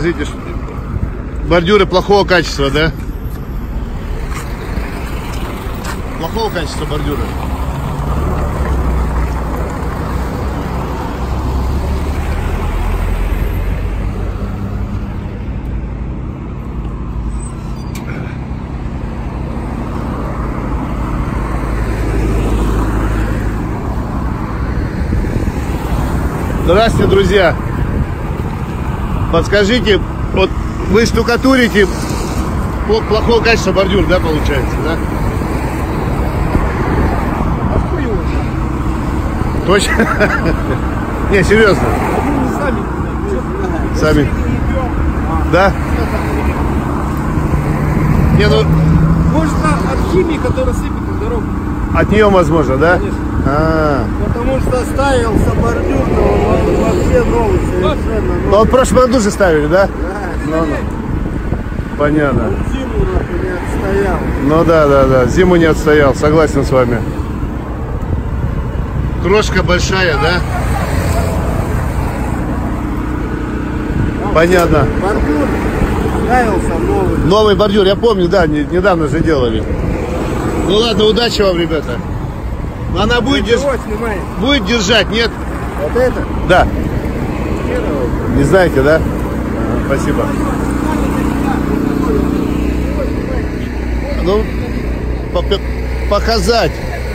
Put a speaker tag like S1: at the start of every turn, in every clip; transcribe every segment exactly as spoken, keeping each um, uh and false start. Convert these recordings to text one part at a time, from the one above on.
S1: Скажите, что бордюры плохого качества, да? Плохого качества бордюры. Здравствуйте, друзья. Подскажите, вот вы штукатурите плохого качества бордюр, да, получается, да? Точно? Не, серьезно. Сами. Да? Не, ну...
S2: Может, от химии, которая сыпет на дорогу.
S1: От нее возможно, да?
S2: Конечно.
S1: А -а -а.
S3: Потому что ставился бордюр, то он вообще новый совершенно.
S1: Но он в прошлом году же ставили, да?
S3: Да.
S1: Ну, ну. Понятно.
S3: Он зиму не отстоял.
S1: Ну да, да, да. Зиму не отстоял, согласен с вами. Крошка большая, да? Понятно.
S3: Бордюр ставился новый.
S1: Новый бордюр, я помню, да, не, недавно же делали. Ну ладно, удачи вам, ребята. Она будет, держ... будет держать, нет?
S3: Вот это?
S1: Да. Не знаете, да? Спасибо. Ну, показать.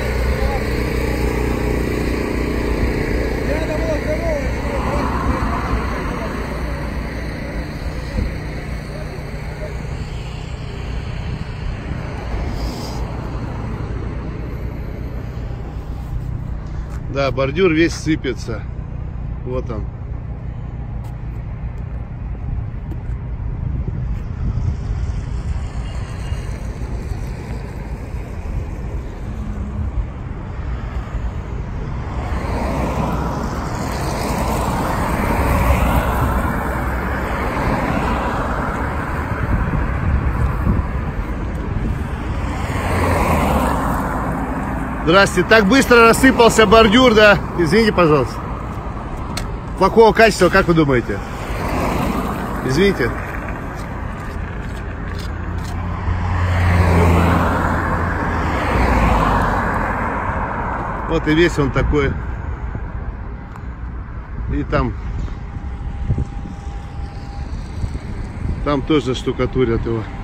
S1: Да, бордюр весь сыпется. Вот он. Здравствуйте. Так быстро рассыпался бордюр, да? Извините, пожалуйста. Плохого качества, как вы думаете? Извините. Вот и весь он такой. И там... Там тоже штукатурят его.